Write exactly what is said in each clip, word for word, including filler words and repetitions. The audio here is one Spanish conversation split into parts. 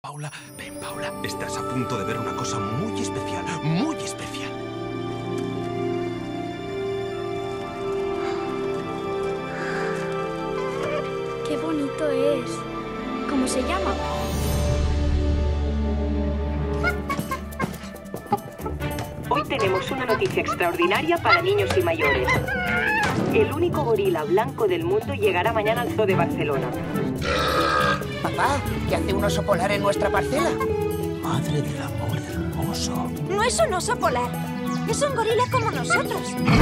Paula, ven, Paula. Estás a punto de ver una cosa muy especial, muy especial. ¡Qué bonito es! ¿Cómo se llama? Hoy tenemos una noticia extraordinaria para niños y mayores. El único gorila blanco del mundo llegará mañana al Zoo de Barcelona. Papá, ¿qué hace un oso polar en nuestra parcela? Madre del amor hermoso. No es un oso polar. Es un gorila como nosotros.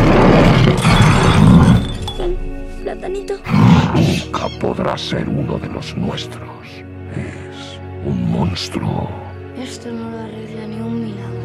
Platanito. Nunca podrá ser uno de los nuestros. Es un monstruo. Esto no lo arregla ni un milagro.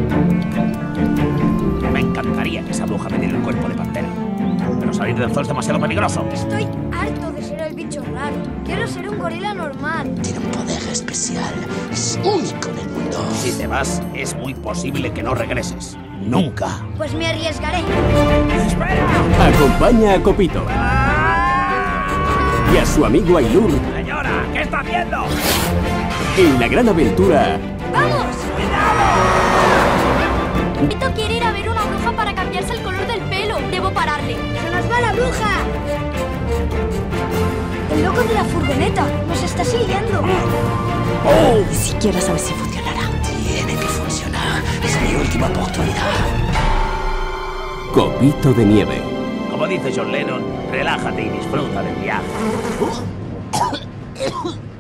Me encantaría que esa bruja me diera el cuerpo de pantera. Pero salir del zoo es demasiado peligroso. Estoy harto de ser el bicho raro. Quiero ser un gorila normal. Tiene un poder especial. Es único en el mundo. Si te vas, es muy posible que no regreses. Nunca. Pues me arriesgaré. ¡Espera! Acompaña a Copito y a su amigo Ainur ¡Señora! ¿Qué está haciendo? en la gran aventura ¡Vamos! Copito quiere ir a ver una bruja para cambiarse el color del pelo. Debo pararle. ¡Se nos va la bruja! El loco de la furgoneta nos está siguiendo. Ni siquiera sabes si funcionará. Tiene que funcionar. Es mi última oportunidad. Copito de nieve. Como dice John Lennon, relájate y disfruta del viaje.